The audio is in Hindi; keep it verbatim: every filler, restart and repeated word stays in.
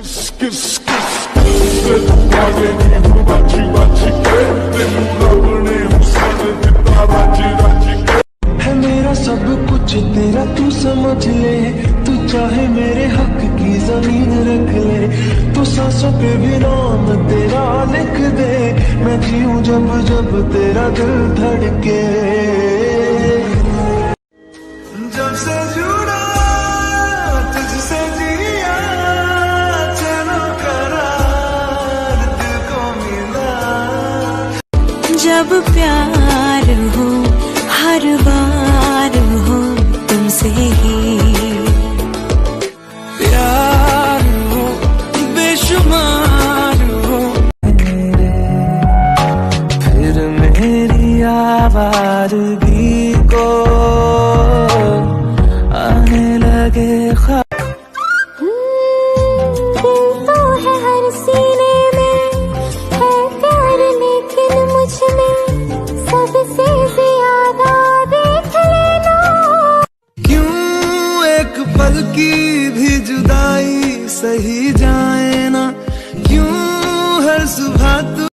है मेरा सब कुछ तेरा, तू समझ ले। तू चाहे मेरे हक की जमीन रख ले, तू सांसों पे भी नाम तेरा लिख दे। मैं जीऊं जब जब तेरा दिल धड़के। जब से जुड़ा तुझसे जिया, चलो करार दिल को मिला। जब प्यार हो हर बार